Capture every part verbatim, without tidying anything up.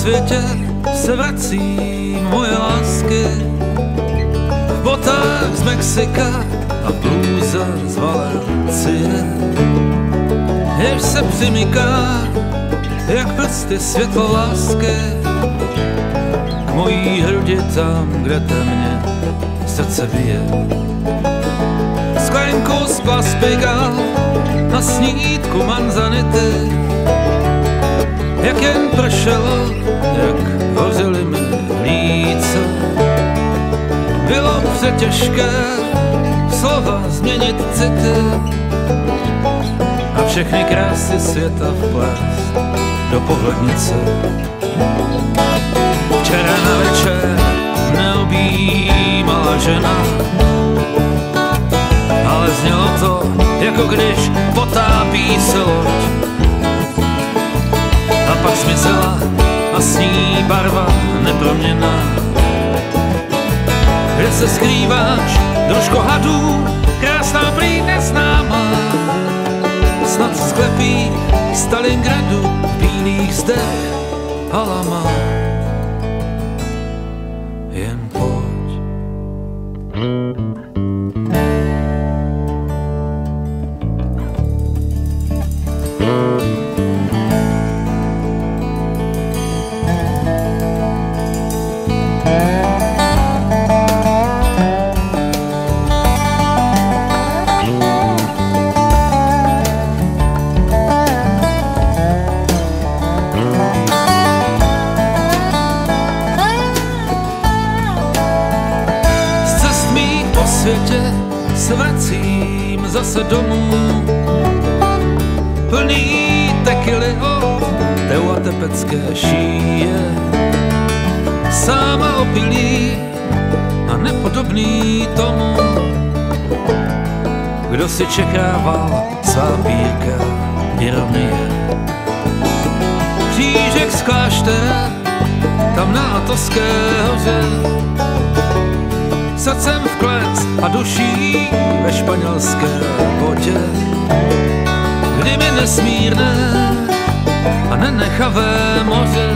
světě se vracím, moje lásky, v botách z Mexika a blůze z Valencie. Jež se přimyká, jak prsty světlo lásky, k mojí hrudi tam, kde temně srdce bije. Sklenku z plaspiga na snídku manzanity, jak jen pršelo, jak hořely mi líce. Bylo přetěžké slova změnit city a všechny krásy světa vplést do pohlednice. Včera na večer neobjímala žena, ale znělo to, jako když potápí se loď. A pak zmizela a s ní barva neproměnná. Kde se skrýváš, družko hadů, krásná prý neznámá? Snad sklepí Stalingradu v bílých zdech Alama. Jen pojď. Světě se vracím zase domů, plný tekily od teuatepecké šíje. Sáma opilý a nepodobný tomu, kdo si čekával svá pírka ironie. Křížek z kláštera, tam na Atoské hoře, srdcem v klec a duší ve španělské vodě, kdy mi nesmírné a nenechavé moře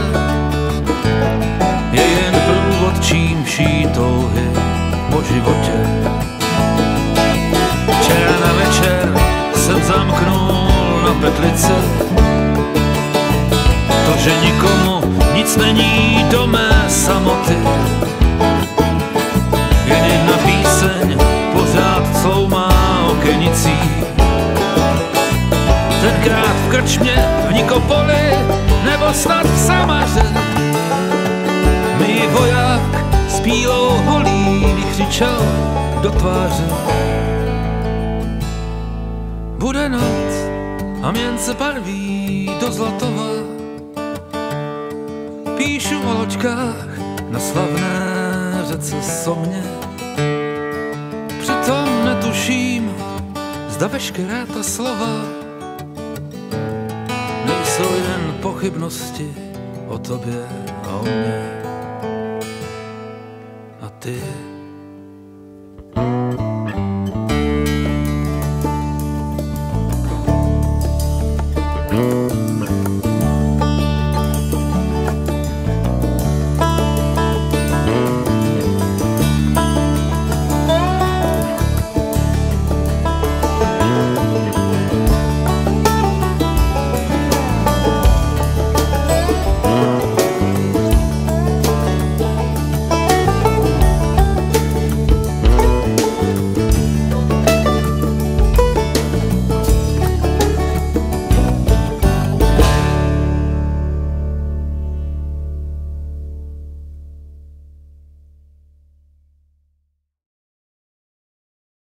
je jen průvodčím vší touhy po životě. Včera na večer jsem zamknul na petlice, to, že nikomu nic není do mé samoty. Jen jedna píseň pořád cloumá okenicí. Tenkrát v krčmě, v Nikopoli, nebo snad v Samaře, mi voják s bílou holí vykřičel do tváře. Bude noc a měnce barví do Zlatova, píšu o loďkách na slavné řece Somně. Přitom netuším, zda veškerá ta slova nejsou jen pochybnosti o tobě a o mně.